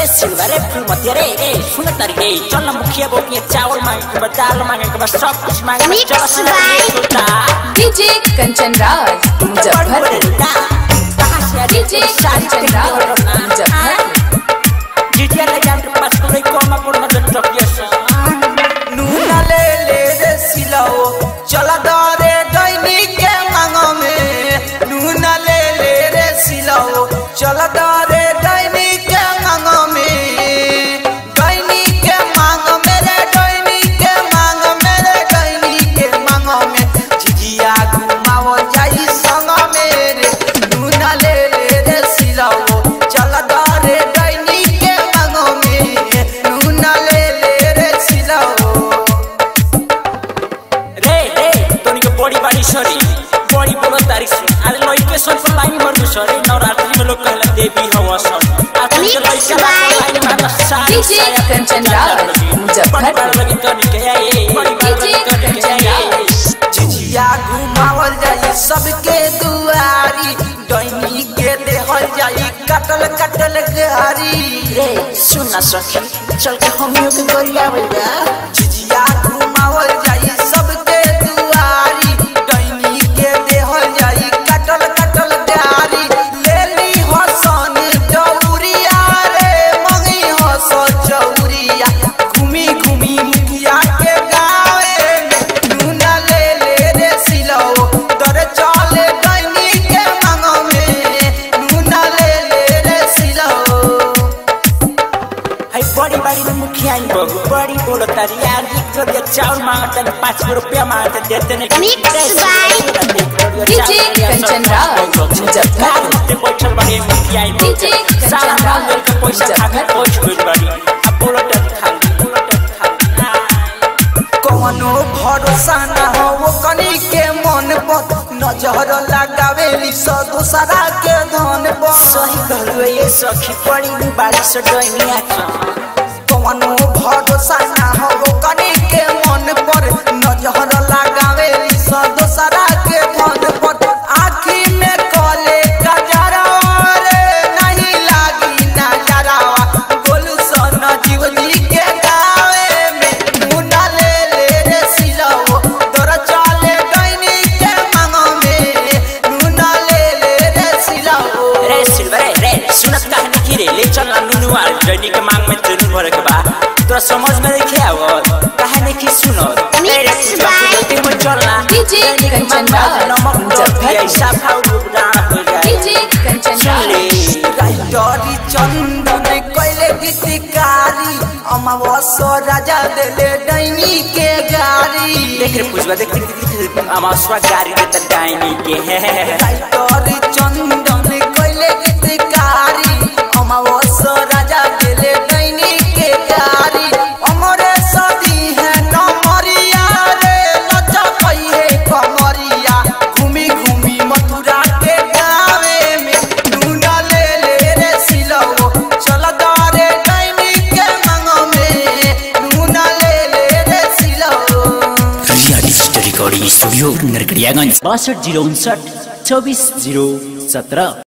रे सिल्वर फूल मत रे रे सुन तारी रे चल मुखिया बोके चावल मांगे के दाल मांगे के सब कुछ मांगे चल डीजे कंचन राज मुजफ्फरपुर कहां से डीजे कंचन राज मुजफ्फरपुर डीजे ले जान पास कोई कोमा पर मदद टपियस नून ले ले रे सिलाओ चला दारे दैनी के मांगो में नून ले ले रे सिलाओ चला दारे दैनी के मांगो में दैनी के मांगो मेरे दैनी के मांगो मेरे दैनी के मांगो में जिजिया घुमाओ जाई संग मेरे नून ले ले रे सिलाओ चला दारे दैनी के मांगो में नून ले ले रे सिलाओ बड़ी बड़ी सरी बड़ी बोलो तारीख से अरे लइके सब पर लाइन मरनु सरी नवरात्रि में लोग कहला देवी हवा सब आजकल के लइका लाइन मारना सारी डीजे कंचन राज मुजफ्फरपुर लगी तनी के आए डीजे कंचन राज जिजिया घुमावल जाई सबके दुआरी दैनी के देहल जाई कटल कटल गारी रे सुन ना सखी चल के हमियो के गोरिया बजा जिजिया घुमावल जाई सबके दुआरी दैनी के देहल जाई कटल कटल गारी लेली हसन चौरिया रे मंगी हस चौरिया घूमी घूमी मुखिया के गावे में नून ले ले रे सिलाओ दर चले दैनी के मांगो में नून ले ले रे सिलाओ हाय बड़ी बड़ी मुखिया आई बहू बड़ी बोलो तारी यार एक जोड़िया चावल मांगते 5 रुपया मांगते देते नहीं डीजे कंचन राज मुजफ्फरपुर बैठल बड़ी मुखिया आई डीजे सारा कंचन रात राज के पैसा खा के पहुंच गई बड़ी अब बोलो खाली कौनो भरोसा ना हो वो कनी के मन पर नजर लगावेली सो दूसरा के धन पर सही कहलु ये सखी पड़ी बारिश से डोइनिया कौनो भरोसा ना हो वो कनी के मन पर नजर लगावेली सो दूसरा के धन पर आँखी में कले गजरा रे नहीं लागी नजरावा बोलू सन जीवनी के गावे में मुन्ना ले ले रे सिलाओ दर चले दैनी के मांगो में मुन्ना ले ले रे सिलाओ रे सिल्वर रे सुनत कहानी की रे ले चल नुनु वाल डोइनी के मांग में जरूर भरे के बा तोरा समझ में नहीं आवो कहानी की सुनो रे रे में चलना डीजे कंचन राज नमक मुजफ्फरपुर साफा उड़ान हो जाए डीजे कंचन राज गाइडरी चंदन कैले गीतकारी अमावस राजा देले दैनी के गारी देख रे पुष्पा देख अमावस्या गाड़ी के डाइनी के है गाइडरी चंदन कैले गीतकारी अमावस राजा देले दैनी के गारी अमरे सदी है नमरिया रे लचा कई है कमरिया घूमी घूमी मथुरा के गावे में नून ले ले रे सिलाओ चल दारे दैनी के मांगो में नून ले ले रे सिलाओ रिया डिजिटल रिकॉर्डिंग स्टूडियो नरकड़ियागंज 62 059 24 017।